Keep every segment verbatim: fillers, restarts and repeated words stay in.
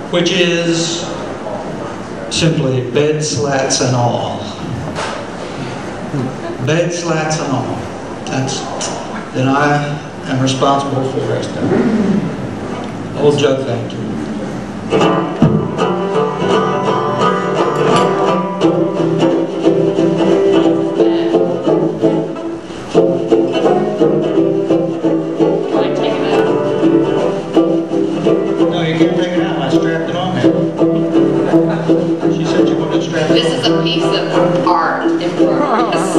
which is simply bed slats and all. Bed slats and all. That's, then I am responsible for the rest of it. Old Jug Factory. This is a piece of art in progress.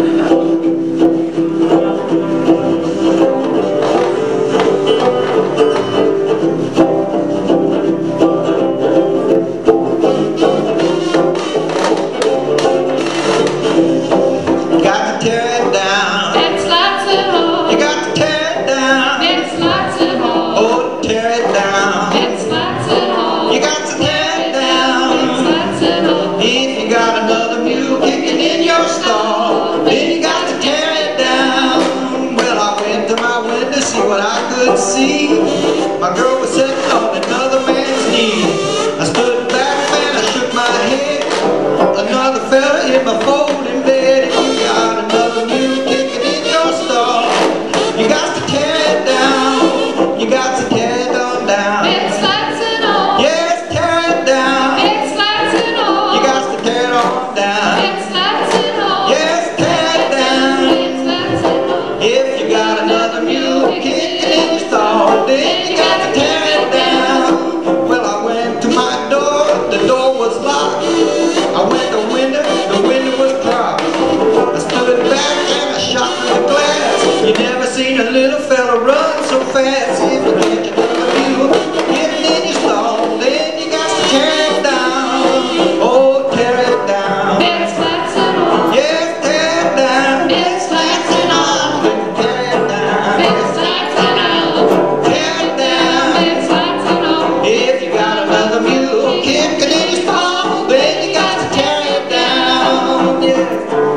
Got to tear it down. It's lots of hope. You got to tear it down. It's lots of hope. Oh, tear it down. It's lots of hope. You got to tear it down. It's lots of hope. If you got another mule kicking in your stall, then you got to tear it down. Well, I went to my window to see what I could see. My girl was sitting on another man's knee. I stood back and I shook my head. Another fella in my folding bed. If you got another mule kicking in your stall, you got to tear it down. You got to tear it on down. It's lots of hope. Yes, tear it down. It's lots of hope. You got to tear it on down. It's lots of hope. Yes, tear it down. It's lots of hope. If you got another mule kicking in your stall, then you got to tear it down. Well, I went to my door, the door was locked. I went to the window, the window was dropped. I stood back and I shot through the glass. You never seen a little fella run so fast. If you get another mule kicking in your stall, then you got to tear it down. Oh, tear it down. It's lots of hope. Yes, tear it down. It's lots of hope. Tear it down. It's lots of hope. Tear it down. It's lots of hope. If you got another mule kicking in your stall, then you got to tear it down. Yeah.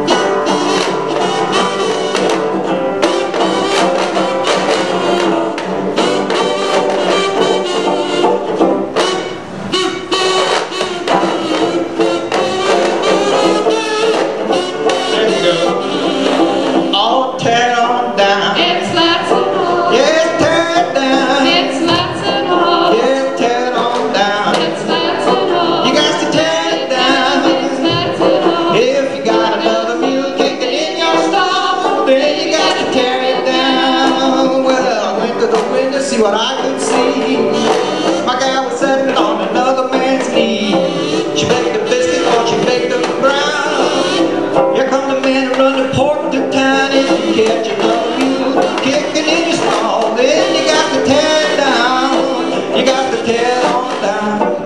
There you go. All tear it on down. It's lots of hope. Yes, tear it down. It's lots of hope. Yes, tear it on down. It's lots of hope. You got to tear it down. It's lots of hope. If you got another mule kicking in your stall, then you got to tear it down. Well, I went to the window to see what I could see. My gal was sitting on another man's knee. She baked a biscuit or she baked a brown. Here come the man who run the pork to town. If you catch another mule kicking in your stall, then you got to tear it down. You got to tear it on down.